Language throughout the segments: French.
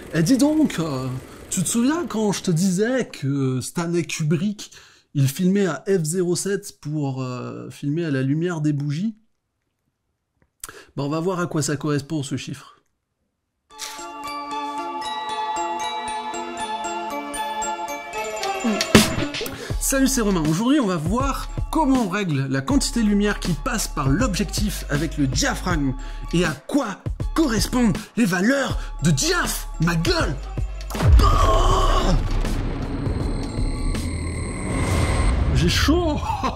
Eh dis donc, tu te souviens quand je te disais que Stanley Kubrick, il filmait à f/07 pour filmer à la lumière des bougies? Ben, on va voir à quoi ça correspond ce chiffre. Salut, c'est Romain. Aujourd'hui, on va voir comment on règle la quantité de lumière qui passe par l'objectif avec le diaphragme et à quoi correspondent les valeurs de diaph. Ma gueule! Oh, j'ai chaud.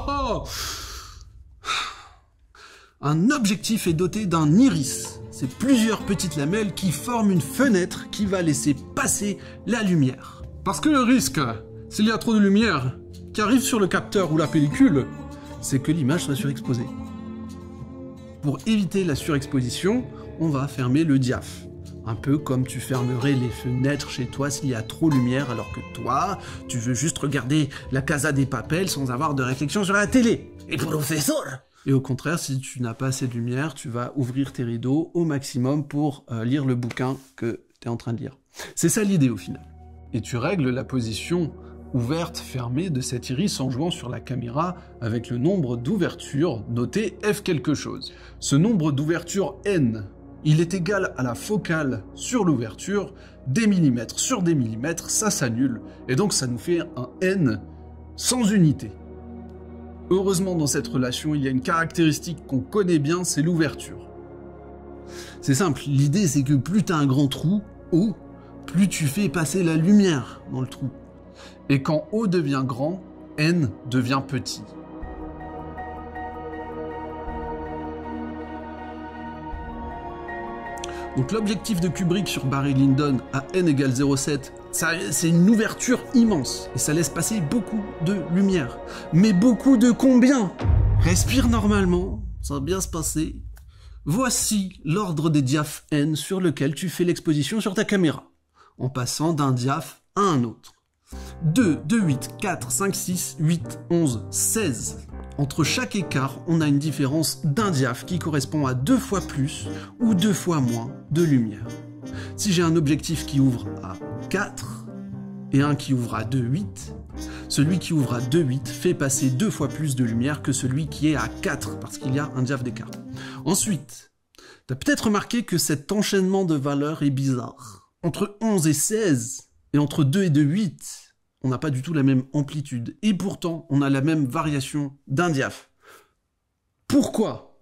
Un objectif est doté d'un iris. C'est plusieurs petites lamelles qui forment une fenêtre qui va laisser passer la lumière. Parce que le risque, s'il y a trop de lumière qui arrive sur le capteur ou la pellicule, c'est que l'image soit surexposée. Pour éviter la surexposition, on va fermer le diaph. Un peu comme tu fermerais les fenêtres chez toi s'il y a trop de lumière, alors que toi, tu veux juste regarder la Casa de Papel sans avoir de réflexion sur la télé. Et professeur! Et au contraire, si tu n'as pas assez de lumière, tu vas ouvrir tes rideaux au maximum pour lire le bouquin que tu es en train de lire. C'est ça l'idée au final. Et tu règles la position ouverte, fermée de cet iris en jouant sur la caméra avec le nombre d'ouvertures noté F quelque chose. Ce nombre d'ouvertures N, il est égal à la focale sur l'ouverture, des millimètres sur des millimètres, ça s'annule, et donc ça nous fait un N sans unité. Heureusement, dans cette relation, il y a une caractéristique qu'on connaît bien, c'est l'ouverture. C'est simple, l'idée c'est que plus tu as un grand trou, O, plus tu fais passer la lumière dans le trou. Et quand O devient grand, N devient petit. Donc l'objectif de Kubrick sur Barry Lyndon à N égale 0,7, c'est une ouverture immense, et ça laisse passer beaucoup de lumière. Mais beaucoup de combien? Respire normalement, ça va bien se passer. Voici l'ordre des diaph N sur lequel tu fais l'exposition sur ta caméra, en passant d'un diaph à un autre. 2, 2, 8, 4, 5, 6, 8, 11, 16. Entre chaque écart, on a une différence d'un diaph qui correspond à 2 fois plus ou 2 fois moins de lumière. Si j'ai un objectif qui ouvre à 4 et un qui ouvre à 2,8, celui qui ouvre à 2,8 fait passer 2 fois plus de lumière que celui qui est à 4 parce qu'il y a un diaph d'écart. Ensuite, tu as peut-être remarqué que cet enchaînement de valeurs est bizarre. Entre 11 et 16 et entre 2 et 2,8, on n'a pas du tout la même amplitude. Et pourtant, on a la même variation d'un diaph. Pourquoi?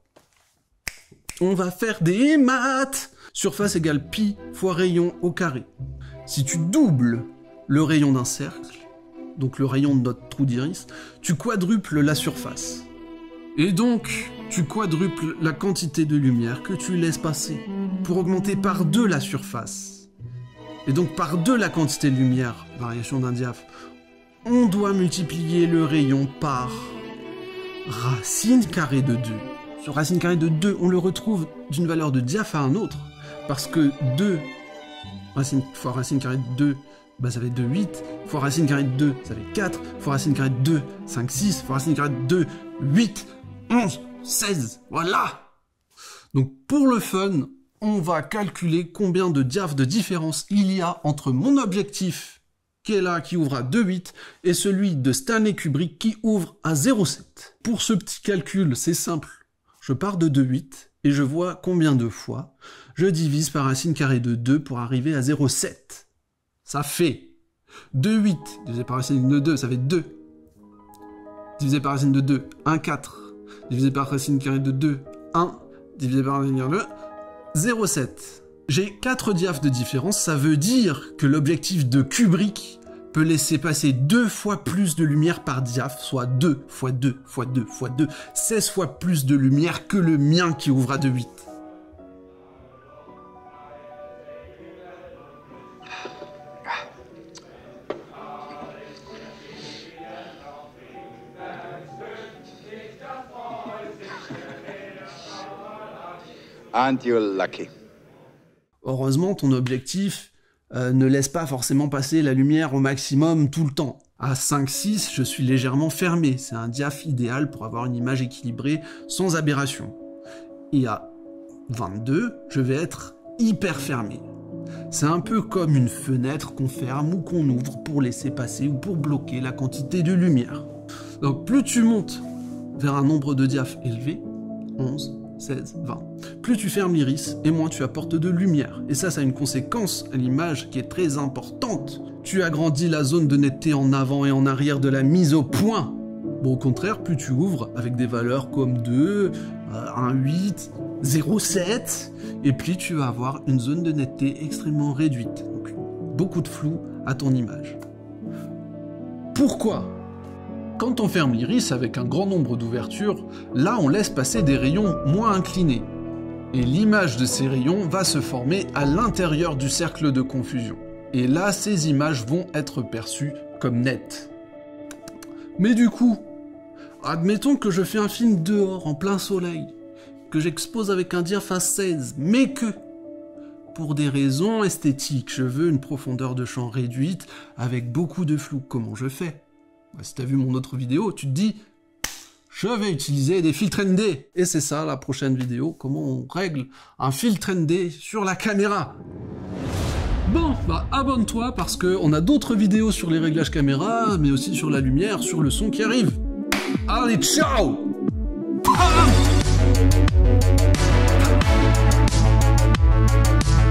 On va faire des maths. Surface égale pi fois rayon au carré. Si tu doubles le rayon d'un cercle, donc le rayon de notre trou d'iris, tu quadruples la surface. Et donc, tu quadruples la quantité de lumière que tu laisses passer pour augmenter par 2 la surface. Et donc par 2 la quantité de lumière, variation d'un diaph, on doit multiplier le rayon par racine carrée de 2. Ce racine carrée de 2, on le retrouve d'une valeur de diaph à un autre, parce que 2 fois racine carrée de 2, bah ça fait 2, 8, fois racine carrée de 2, ça fait 4, fois racine carrée de 2, 5, 6, fois racine carrée de 2, 8, 11, 16, voilà. Donc pour le fun, on va calculer combien de diaph de différence il y a entre mon objectif, qui est là, qui ouvre à 2,8, et celui de Stanley Kubrick, qui ouvre à 0,7. Pour ce petit calcul, c'est simple. Je pars de 2,8, et je vois combien de fois je divise par racine carrée de 2 pour arriver à 0,7. Ça fait 2,8 divisé par racine de 2, ça fait 2. Divisé par racine de 2, 1,4. Divisé par racine carrée de 2, 1. Divisé par racine carrée de 2, 0,7. J'ai 4 diaph de différence, ça veut dire que l'objectif de Kubrick peut laisser passer 2 fois plus de lumière par diaph, soit 2 fois 2 fois 2 fois 2, 16 fois plus de lumière que le mien qui ouvre à 2,8. Aren't you lucky? Heureusement, ton objectif ne laisse pas forcément passer la lumière au maximum tout le temps. À 5,6, je suis légèrement fermé. C'est un diaph idéal pour avoir une image équilibrée sans aberration. Et à 22, je vais être hyper fermé. C'est un peu comme une fenêtre qu'on ferme ou qu'on ouvre pour laisser passer ou pour bloquer la quantité de lumière. Donc plus tu montes vers un nombre de diaph élevé, 11, 16, 20, plus tu fermes l'iris et moins tu apportes de lumière. Et ça a une conséquence à l'image qui est très importante. Tu agrandis la zone de netteté en avant et en arrière de la mise au point. Bon, au contraire, plus tu ouvres avec des valeurs comme 2, 1,8, 0,7, et puis tu vas avoir une zone de netteté extrêmement réduite. Donc, beaucoup de flou à ton image. Pourquoi ? Quand on ferme l'iris avec un grand nombre d'ouvertures, là on laisse passer des rayons moins inclinés. Et l'image de ces rayons va se former à l'intérieur du cercle de confusion. Et là, ces images vont être perçues comme nettes. Mais du coup, admettons que je fais un film dehors, en plein soleil, que j'expose avec un diaph à 16, mais que, pour des raisons esthétiques, je veux une profondeur de champ réduite, avec beaucoup de flou. Comment je fais ? Si tu as vu mon autre vidéo, tu te dis « Je vais utiliser des filtres ND ». Et c'est ça la prochaine vidéo, comment on règle un filtre ND sur la caméra. Bon, bah abonne-toi parce qu'on a d'autres vidéos sur les réglages caméra, mais aussi sur la lumière, sur le son qui arrive. Allez, ciao! Bam!